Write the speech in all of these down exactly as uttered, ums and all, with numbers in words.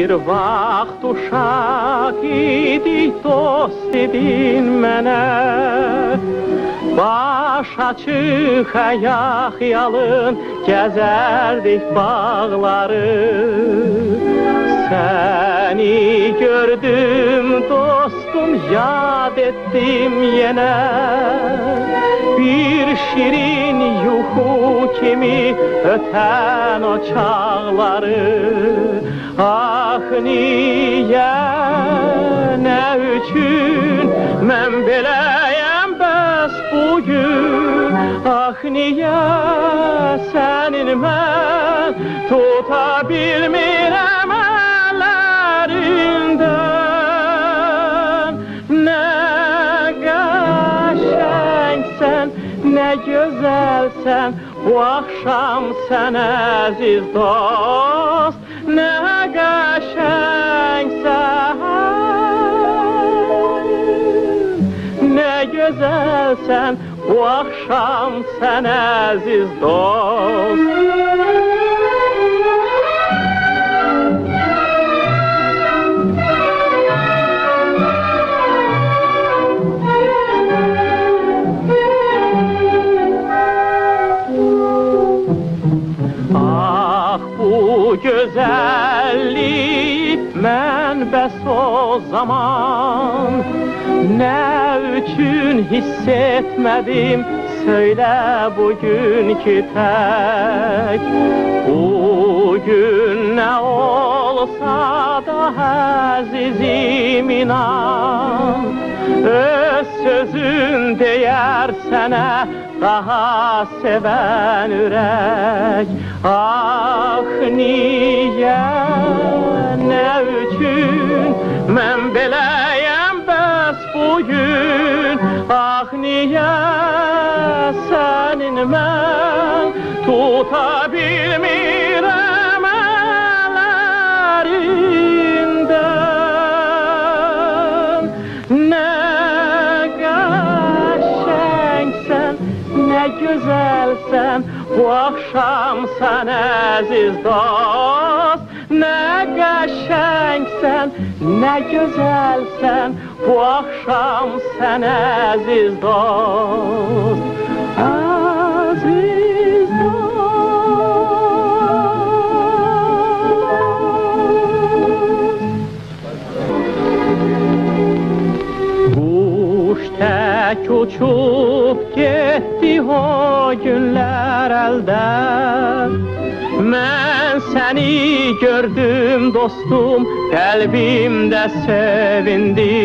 Bir vaxt uşaq idik, dost edin mənə. Baş açıq ayaq yalın gəzərdik bağları. Səni gördüm dostum, yad etdim yenə. Bir şirin yuxu kimi ötən o çağları. Ah niyə, nə üçün mən beləyəm bəs bugün? Ah niyə sənin mən tuta bilmirəm əllərindən? Nə qəşəngsən, nə gözəlsən bu axşam sən əziz dost. Nə qəşəngsən, nə gözəlsən bu axşam sən əziz dost. Gözəllik mən bəs o zaman nə üçün hiss etmədim, söylə bugünkü tək. Bugün nə olsa da əzizim inan, öz sözün deyər sənə daha sevən ürək. Ah niyə, nə üçün mən beləyəm bəs bugün? Ah niyə sənin mən tuta bilmirəm əllərindən? Nə qəşəngsən, nə gözəlsən bu axşam sən əziz dost. Nə qəşəngsən, nə gözəlsən bu axşam sən əziz dost. Əziz dost. Quş tək uçub getdi o günlər əldən. Mən səni gördüm dostum, qəlbimdə sevindi.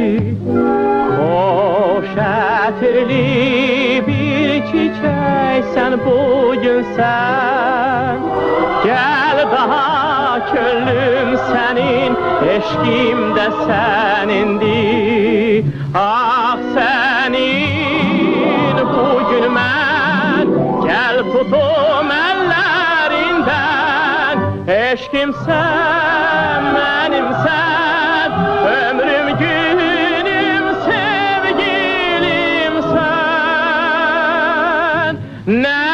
Xoş ətirli bir çiçəksən bugün sən. Gəl daha könlüm sənin, eşqimdə sənindir. Ah sənin bugün mən, gəl tutum əllərindən. Eşqimsən, mənimsən, ömrüm günüm sevgilimsən. Nə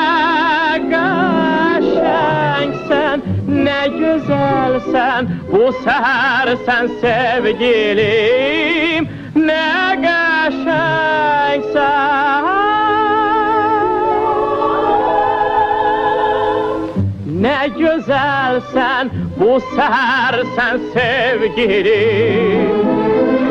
qəşəngsən, nə gözəlsən bu səhər sən sevgilim. Nə qəşəngsən, nə gözəlsən bu səhər sən sevgilim.